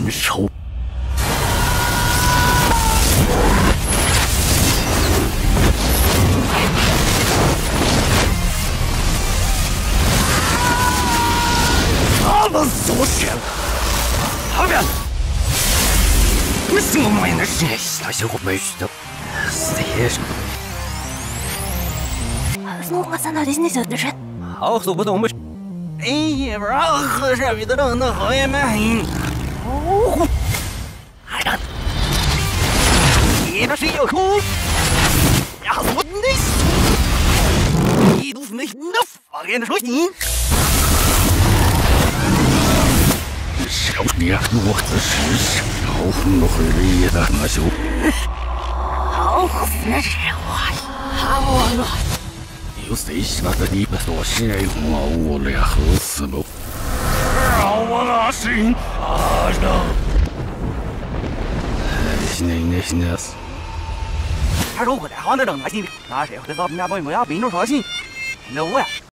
仇。他们所想，他们为什么没能实现那些我没遇到？谁说？ Снова остановились не задержит. А кто подумаешь? Эй, брах, видно, на хойме. Я же ее хуй. Я вот здесь. Иду в них на фаген жизни. 小娘，我的是小我会离的那就。 好，那是我，好了。 有谁是那个你们所信任我俩和死吗？让我拉心啊！那，他说我在行的正在心里，那谁会到人家朋友要病着说心？那我呀。